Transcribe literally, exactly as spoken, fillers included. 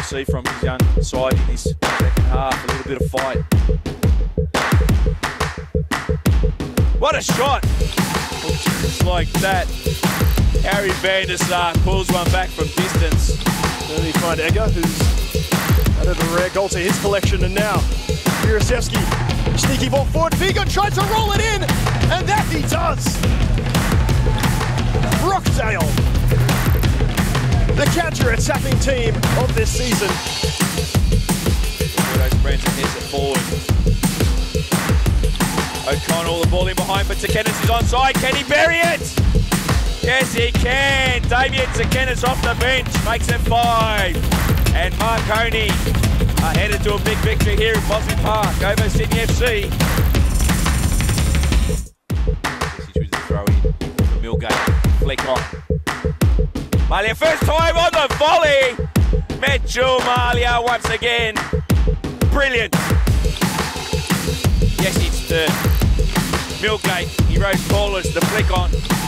see from his young side in this second half. A little bit of fight. What a shot! Just like that. Harry van der Sar pulls one back from distance. Then we find Egger, who's added a rare goal to his collection, and now Jurasevski, sneaky ball forward. Figon tries to roll it in, and that he does. Rockdale, the counter-attacking team of this season. Spreads and heads it forward. O'Connell, the ball in behind, but Tsekenis is onside. Can he bury it? Yes, he can. Damian Tsekenis off the bench makes it five. And Marconi are headed to a big victory here in Boston Park over Sydney F C. He chooses to throw in for Millgate. Flick on. Mallia first time on the volley. Mitchell Mallia once again. Brilliant. Yes, it's the Millgate. He rose tallest, the flick on.